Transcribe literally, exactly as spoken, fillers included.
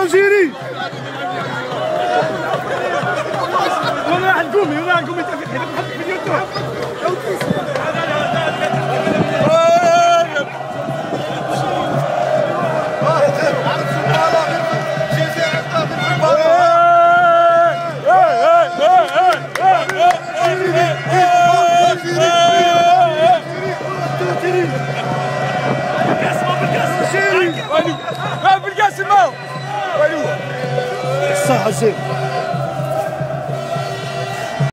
الجيري والله راح نقومي والله راح نقومي تافي حيدك نحطك في اليوتيوب بالكاس الماء الصحة زين